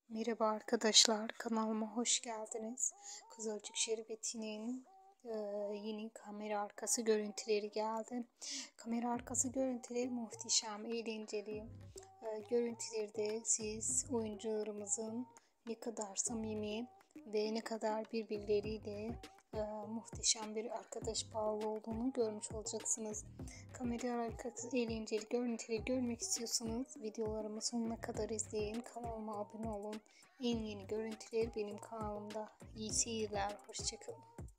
Merhaba arkadaşlar, kanalıma hoş geldiniz. Kızılcık Şerbeti'nin yeni kamera arkası görüntüleri geldi. Kamera arkası görüntüleri muhteşem, eğlenceli. Görüntülerde siz oyuncularımızın ne kadar samimi ve ne kadar birbirleriyle muhteşem bir arkadaş bağı olduğunu görmüş olacaksınız. Kamera arkası eğlenceli görüntüleri görmek istiyorsanız videolarımı sonuna kadar izleyin. Kanalıma abone olun. En yeni görüntüler benim kanalımda. İyi seyirler. Hoşçakalın.